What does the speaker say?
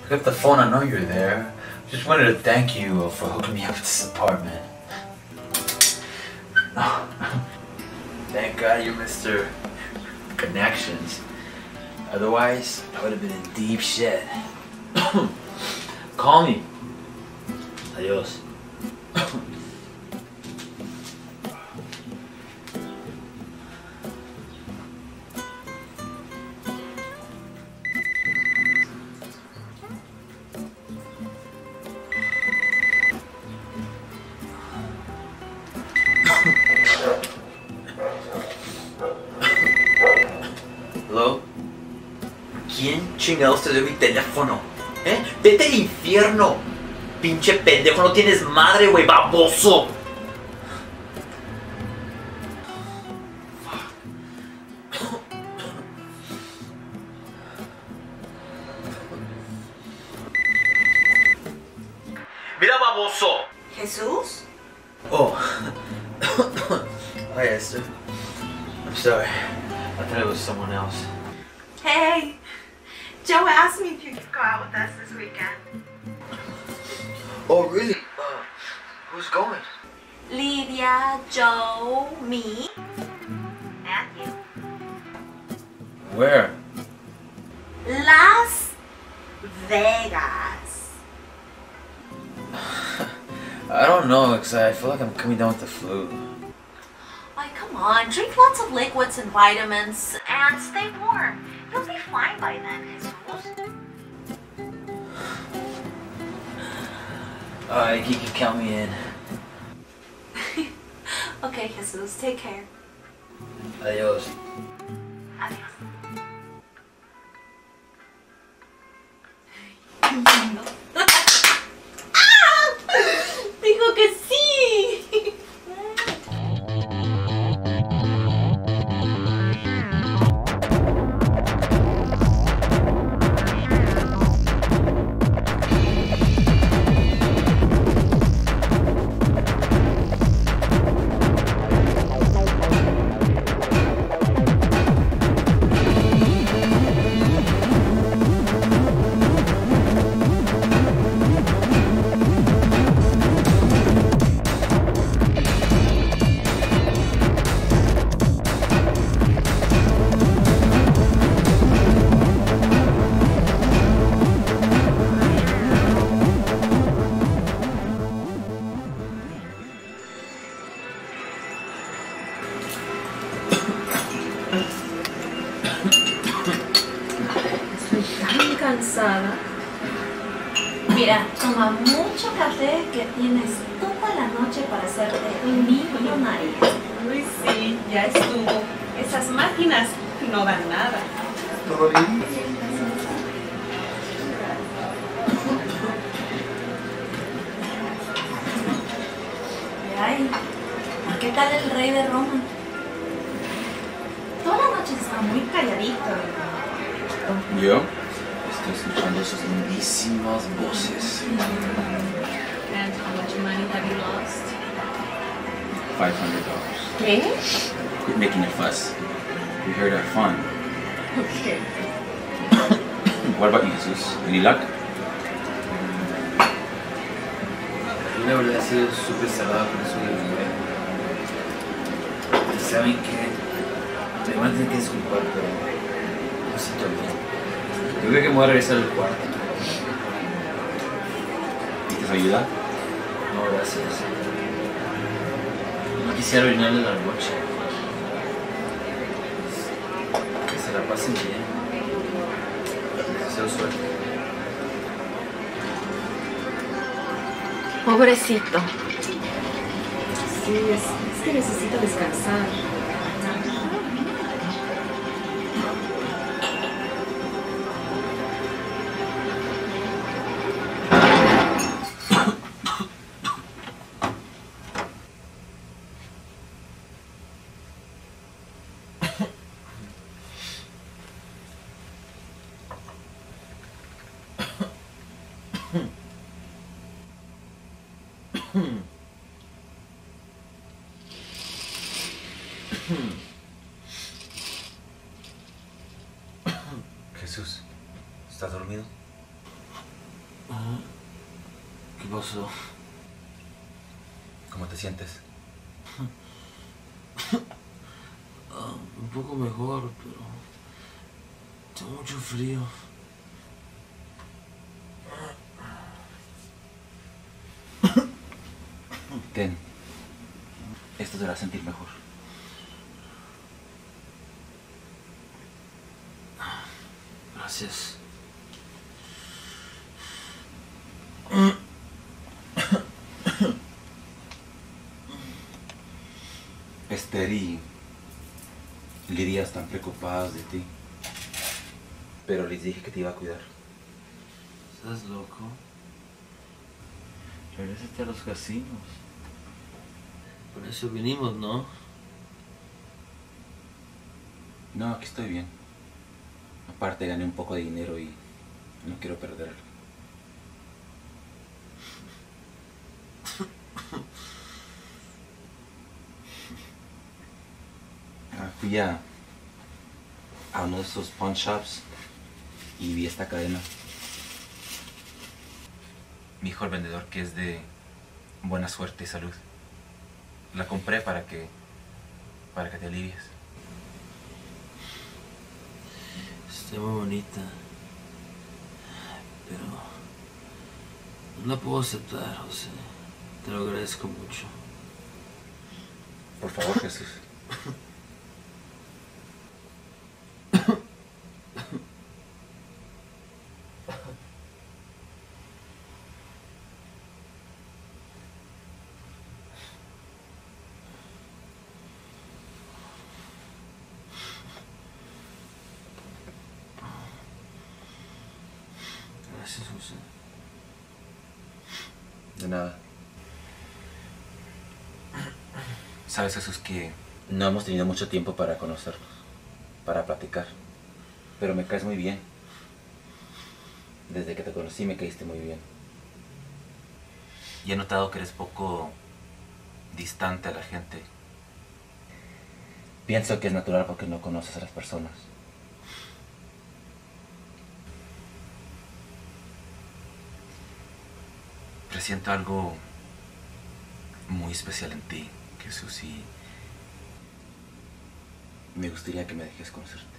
Pick up the phone, I know you're there. Just wanted to thank you for hooking me up with this apartment. Thank God you're Mr. Connections. Otherwise, I would have been in deep shit. Call me. Adios. ¿Hello? ¿Quién chingados te dio mi teléfono? ¿Eh? ¡Vete al infierno! Pinche pendejo, no tienes madre, güey, baboso. Mira, baboso. ¿Jesús? Oh. Hi, Esther. I'm sorry. I thought it was someone else. Hey, Joe asked me if you could go out with us this weekend. Oh, really? Who's going? Lydia, Joe, me, and you. Where? Las Vegas. I don't know, because I feel like I'm coming down with the flu. Oh, come on, drink lots of liquids and vitamins and stay warm. You'll be fine by then, Jesus. Alright, you can count me in. Okay, Jesus, take care. Adios. Adios. ¡Ah! Dijo que sí. Estoy tan cansada. Mira, toma mucho café que tienes toda la noche para hacerte millonaria. Uy, sí, ya estuvo. Esas máquinas no dan nada. ¿Todo bien? Ay, ¿qué tal el rey de Roma? Toda la noche está muy calladito. Yo estoy escuchando sus lindísimas voces. And how much money have you lost? $500. ¿Qué? Quit making a fuss. We heard our fun. Okay. What about you, Jesus? Any luck? La verdad ha sido súper cerrada con eso de la y saben que me van a tener que disculpar, pero no siento bien. Yo creo que me voy a regresar al cuarto. ¿Necesitas ayuda? No, gracias. No quisiera arruinarle la noche. Que se la pasen bien. Les deseo suerte. Pobrecito. Sí, es que necesito descansar. Jesús, ¿estás dormido? ¿Qué pasó? ¿Cómo te sientes? Un poco mejor, pero tengo mucho frío. Ten. Esto te hará sentir mejor. Gracias. Esther y Lidia están preocupadas de ti. Pero les dije que te iba a cuidar. ¿Estás loco? Regrésate a los casinos. Por eso vinimos, ¿no? No, aquí estoy bien. Aparte gané un poco de dinero y no quiero perderlo. Fui a uno de esos pawn shops y vi esta cadena. Me dijo el vendedor que es de buena suerte y salud. La compré para que te alivies. Está muy bonita. Pero no la puedo aceptar, José. Te lo agradezco mucho. Por favor, Jesús. Gracias, José. De nada. Sabes, Jesús, que no hemos tenido mucho tiempo para conocernos, para platicar. Pero me caes muy bien. Desde que te conocí me caíste muy bien. Y he notado que eres poco distante a la gente. Pienso que es natural porque no conoces a las personas. Presiento algo muy especial en ti, Jesús, y me gustaría que me dejes conocerte.